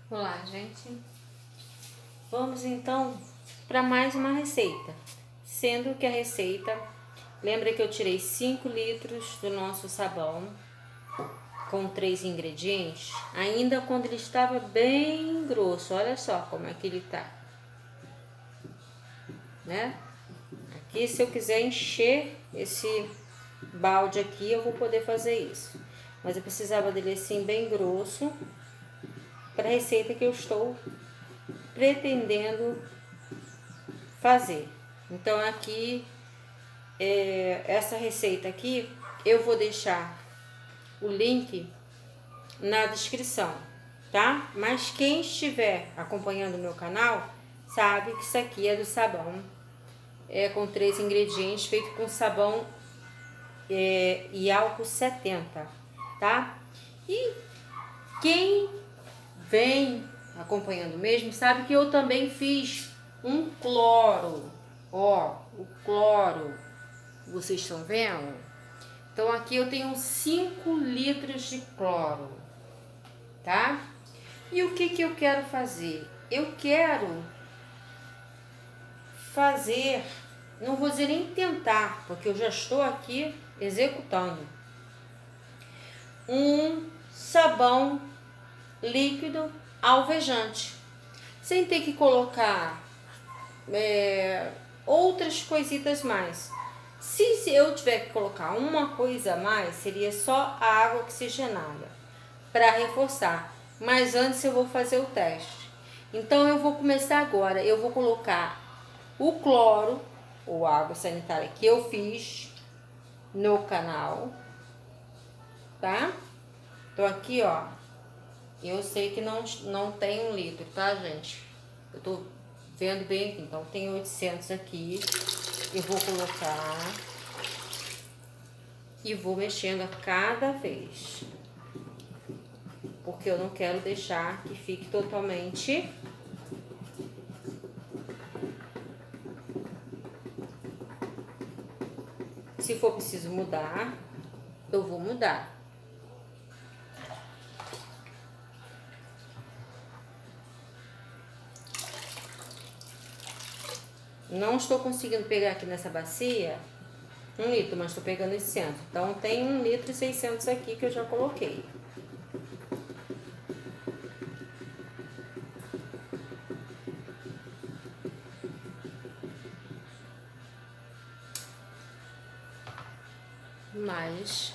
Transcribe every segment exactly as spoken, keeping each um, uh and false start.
Olá, gente. Vamos então para mais uma receita. Sendo que a receita, lembra que eu tirei cinco litros do nosso sabão com três ingredientes, ainda quando ele estava bem grosso. Olha só como é que ele tá, né? Aqui, se eu quiser encher esse balde aqui, eu vou poder fazer isso. Mas eu precisava dele assim bem grosso para a receita que eu estou pretendendo fazer. Então aqui, é, essa receita aqui, eu vou deixar o link na descrição, tá? Mas quem estiver acompanhando o meu canal, sabe que isso aqui é do sabão, é com três ingredientes, feito com sabão é, e álcool setenta, tá? E quem vem acompanhando mesmo, sabe que eu também fiz um cloro, ó, o cloro, vocês estão vendo? Então aqui eu tenho cinco litros de cloro, tá? E o que que eu quero fazer? Eu quero fazer, não vou dizer nem tentar, porque eu já estou aqui executando, um sabão líquido alvejante, sem ter que colocar é, outras coisitas mais. Se, se eu tiver que colocar uma coisa a mais, seria só a água oxigenada para reforçar. Mas antes eu vou fazer o teste. Então eu vou começar agora. Eu vou colocar o cloro ou água sanitária que eu fiz no canal, tá? Então aqui, ó, eu sei que não, não tem um litro, tá, gente? Eu tô vendo bem aqui, então tem oitocentos aqui. Eu vou colocar e vou mexendo a cada vez, porque eu não quero deixar que fique totalmente se for preciso mudar, eu vou mudar. Não estou conseguindo pegar aqui nessa bacia um litro, mas estou pegando esse centro. Então tem um litro e seiscentos aqui que eu já coloquei. Mas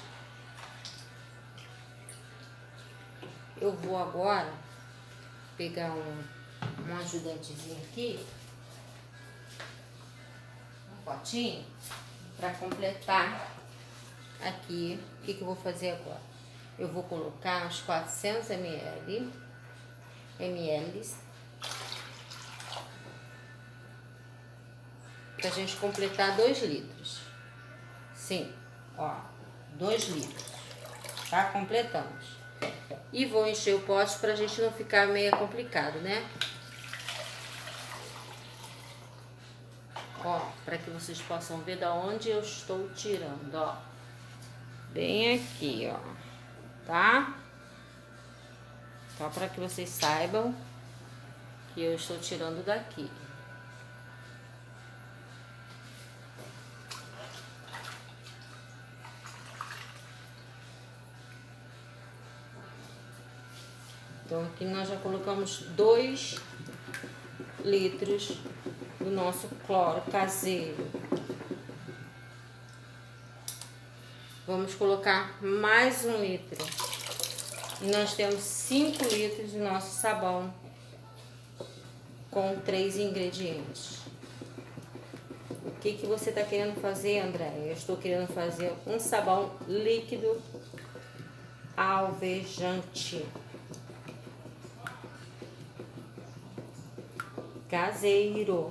eu vou agora pegar um, um ajudantezinho aqui, um potinho, para completar aqui. O que que eu vou fazer agora? Eu vou colocar uns quatrocentos mililitros, pra gente completar dois litros. Sim, ó, dois litros, tá? Completamos. E vou encher o pote pra gente não ficar meio complicado, né? Ó, para que vocês possam ver da onde eu estou tirando, ó. Bem aqui, ó, tá? Só para que vocês saibam que eu estou tirando daqui. Então aqui nós já colocamos dois litros do nosso cloro caseiro. Vamos colocar mais um litro. E nós temos cinco litros de nosso sabão com três ingredientes. O que que você está querendo fazer, André? Eu estou querendo fazer um sabão líquido alvejante. Caseiro.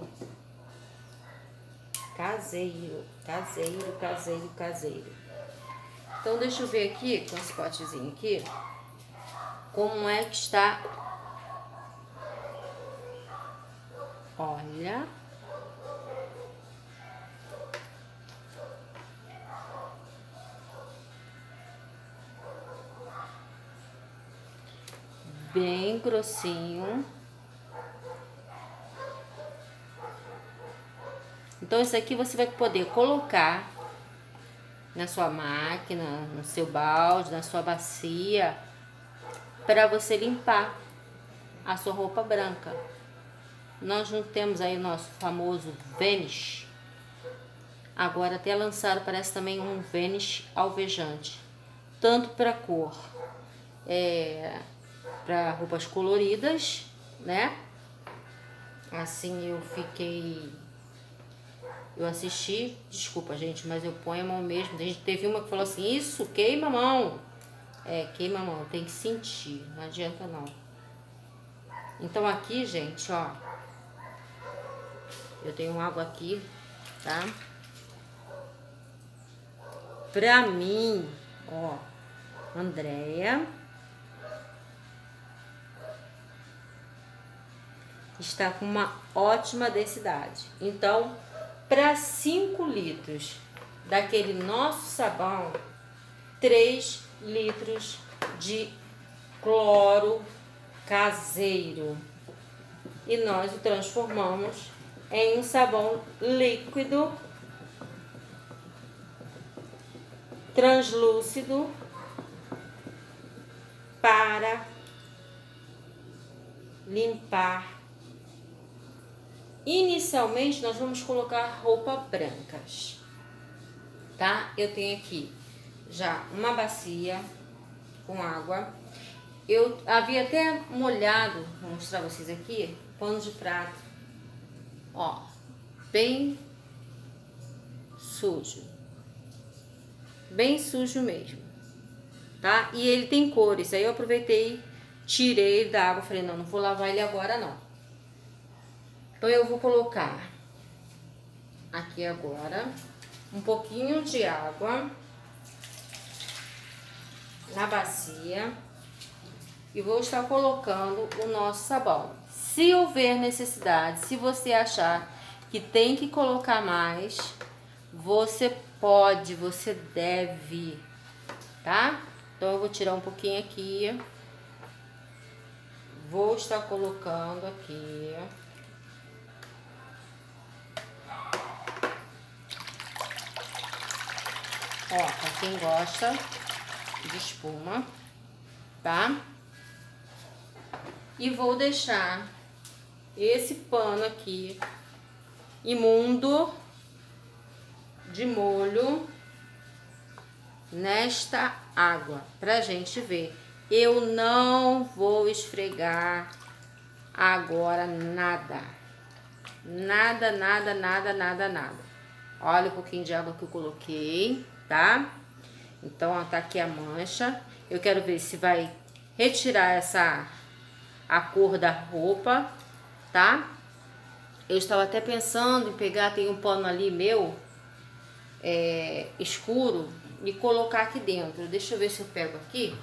Caseiro, caseiro, caseiro, caseiro. Então, deixa eu ver aqui, com esse potezinho aqui, como é que está. Olha. bem grossinho. Então, isso aqui você vai poder colocar na sua máquina, no seu balde, na sua bacia, para você limpar a sua roupa branca. Nós não temos aí o nosso famoso Vanish. Agora até lançaram, parece também um Vanish alvejante. Tanto para cor, é, para roupas coloridas, né? Assim eu fiquei... Eu assisti, desculpa gente, mas eu ponho a mão mesmo. A gente teve uma que falou assim, isso, queima a mão. É, queima a mão, tem que sentir, não adianta não. Então aqui, gente, ó. Eu tenho água aqui, tá? Pra mim, ó, Andréia está com uma ótima densidade. Então, para cinco litros daquele nosso sabão, três litros de cloro caseiro. E nós o transformamos em um sabão líquido, translúcido, para limpar. Inicialmente nós vamos colocar roupas brancas, tá? Eu tenho aqui já uma bacia com água. Eu havia até molhado, vou mostrar pra vocês aqui, pano de prato, ó, bem sujo, bem sujo mesmo, tá? E ele tem cores, aí eu aproveitei, tirei ele da água, falei, não, não vou lavar ele agora não. Então eu vou colocar aqui agora um pouquinho de água na bacia e vou estar colocando o nosso sabão. Se houver necessidade, se você achar que tem que colocar mais, você pode, você deve, tá? Então eu vou tirar um pouquinho aqui, vou estar colocando aqui. Ó, pra quem gosta de espuma, tá? E vou deixar esse pano aqui imundo de molho nesta água pra gente ver. Eu não vou esfregar agora nada. Nada, nada, nada, nada, nada. Olha o pouquinho de água que eu coloquei, tá? Então, ó, tá aqui a mancha. Eu quero ver se vai retirar essa a cor da roupa, tá? Eu estava até pensando em pegar, tem um pano ali meu, é, escuro, e colocar aqui dentro. Deixa eu ver se eu pego aqui.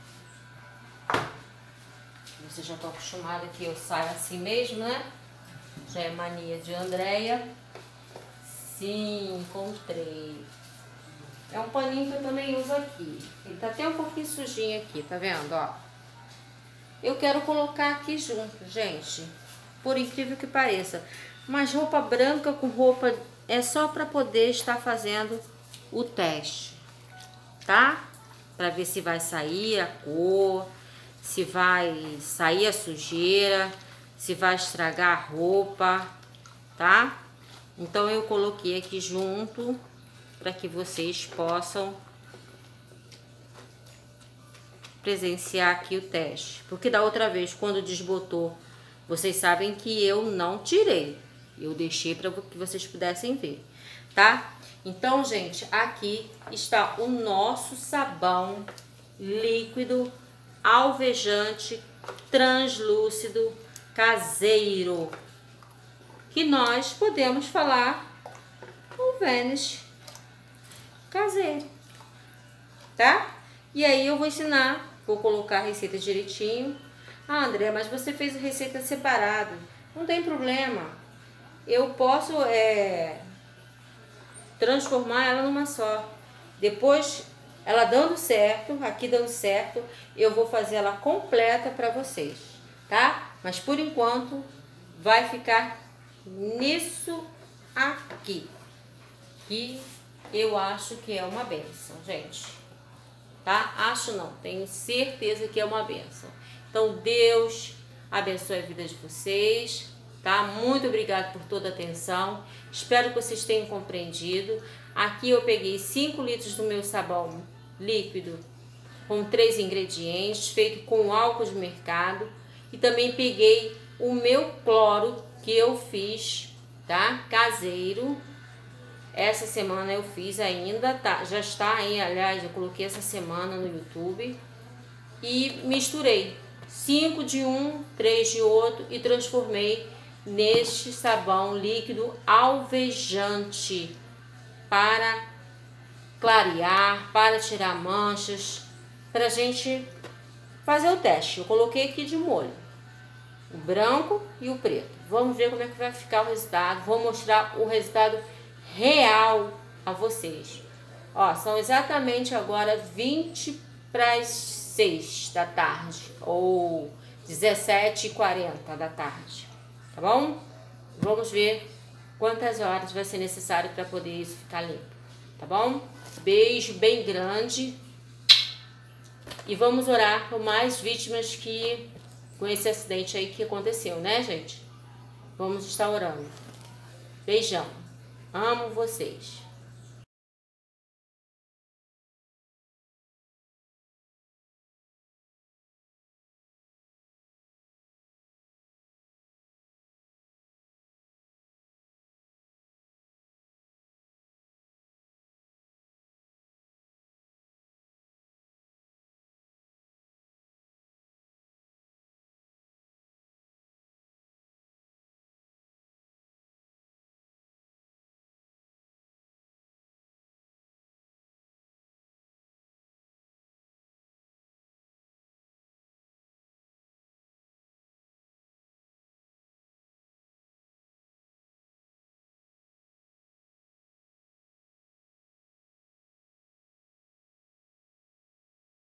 Você já tá acostumado que eu saio assim mesmo, né? Já é mania de Andréia. Sim, encontrei. É um paninho que eu também uso aqui. Ele tá até um pouquinho sujinho aqui, tá vendo, ó? Eu quero colocar aqui junto, gente. Por incrível que pareça. Mas roupa branca com roupa é só para poder estar fazendo o teste, tá? Para ver se vai sair a cor, se vai sair a sujeira, se vai estragar a roupa, tá? Então eu coloquei aqui junto para que vocês possam presenciar aqui o teste. Porque da outra vez, quando desbotou, vocês sabem que eu não tirei. Eu deixei para que vocês pudessem ver, tá? Então, gente, aqui está o nosso sabão líquido, alvejante, translúcido, caseiro, que nós podemos falar o Vanish caseiro, tá? E aí eu vou ensinar, vou colocar a receita direitinho. Ah, André, mas você fez a receita separado. Não tem problema. Eu posso é, transformar ela numa só. Depois ela dando certo, aqui dando certo, eu vou fazer ela completa para vocês, tá? Mas por enquanto vai ficar nisso aqui, que eu acho que é uma benção, gente, tá? Acho não, tenho certeza que é uma benção. Então Deus abençoe a vida de vocês, tá? Muito obrigado por toda a atenção. Espero que vocês tenham compreendido. Aqui eu peguei cinco litros do meu sabão líquido com três ingredientes, feito com álcool de mercado. E também peguei o meu cloro que eu fiz, tá? Caseiro. Essa semana eu fiz ainda, tá? Já está aí, aliás, eu coloquei essa semana no YouTube. E misturei cinco de um, três de outro e transformei neste sabão líquido alvejante para clarear, para tirar manchas, para a gente fazer o teste. Eu coloquei aqui de molho o branco e o preto. Vamos ver como é que vai ficar o resultado. Vou mostrar o resultado real a vocês. Ó, são exatamente agora vinte para as seis da tarde ou dezessete e quarenta da tarde, tá bom? Vamos ver quantas horas vai ser necessário para poder isso ficar limpo, tá bom? Beijo bem grande e vamos orar por mais vítimas que com esse acidente aí que aconteceu, né, gente? Vamos estar orando. Beijão. Amo vocês.